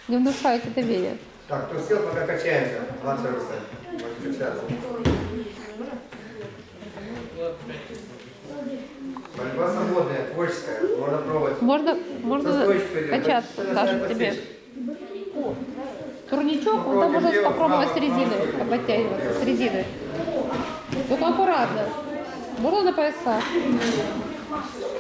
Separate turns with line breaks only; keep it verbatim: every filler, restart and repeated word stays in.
Не внушайте доверия.
Так, кто сел, пока качаемся. двадцать процентов. Можете качаться. Борьба свободная, творческая. Можно пробовать.
Можно, можно
Со стоечкой идет.
качаться,
Хотите
Саша,
нажать
тебе.
подсечь?
Турничок, вот там
Попробуйте
можно
лево,
попробовать с
право,
резины,
право,
подтягиваться,
право.
с резины. Только аккуратно. Можно на поясах.